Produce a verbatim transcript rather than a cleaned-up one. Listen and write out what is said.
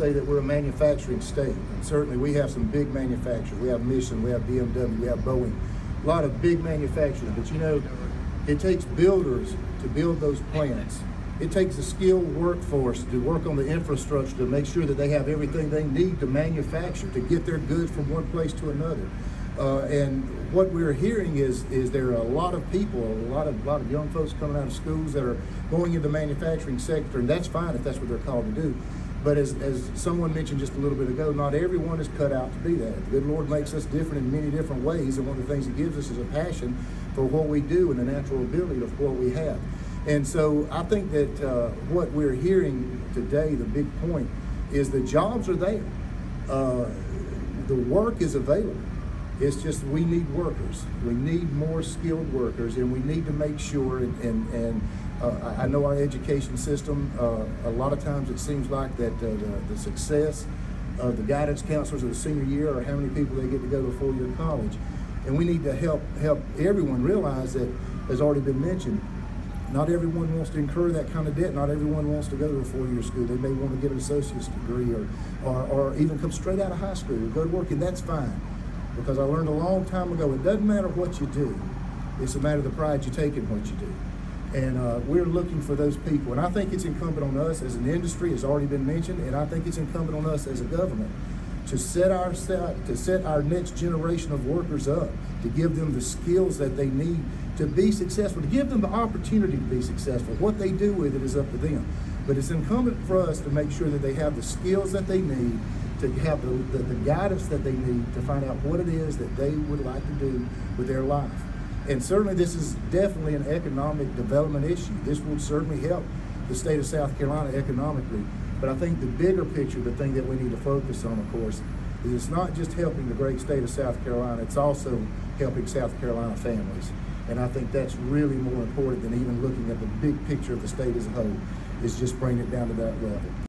Say that we're a manufacturing state, and certainly we have some big manufacturers. We have Michelin, we have B M W, we have Boeing, a lot of big manufacturers. But you know, it takes builders to build those plants. It takes a skilled workforce to work on the infrastructure to make sure that they have everything they need to manufacture, to get their goods from one place to another. Uh, and what we're hearing is is there are a lot of people, a lot of a lot of young folks coming out of schools that are going into the manufacturing sector, and that's fine if that's what they're called to do. But as, as someone mentioned just a little bit ago, not everyone is cut out to be that. The good Lord makes us different in many different ways, and one of the things He gives us is a passion for what we do and a natural ability of what we have. And so I think that uh, what we're hearing today, the big point, is the jobs are there. Uh, the work is available. It's just we need workers. We need more skilled workers, and we need to make sure, and, and, and uh, I know our education system, uh, a lot of times it seems like that uh, the, the success of the guidance counselors of the senior year or how many people they get to go to a four-year college. And we need to help, help everyone realize that, as already been mentioned, not everyone wants to incur that kind of debt. Not everyone wants to go to a four-year school. They may want to get an associate's degree or, or, or even come straight out of high school or go to work, and that's fine. Because I learned a long time ago, it doesn't matter what you do. It's a matter of the pride you take in what you do. And uh, we're looking for those people. And I think it's incumbent on us as an industry, as already been mentioned, and I think it's incumbent on us as a government to set our to set our next generation of workers up, to give them the skills that they need to be successful, to give them the opportunity to be successful. What they do with it is up to them. But it's incumbent for us to make sure that they have the skills that they need, to have the, the, the guidance that they need to find out what it is that they would like to do with their life. And certainly this is definitely an economic development issue. This will certainly help the state of South Carolina economically. But I think the bigger picture, the thing that we need to focus on, of course, is it's not just helping the great state of South Carolina, it's also helping South Carolina families. And I think that's really more important than even looking at the big picture of the state as a whole, is just bringing it down to that level.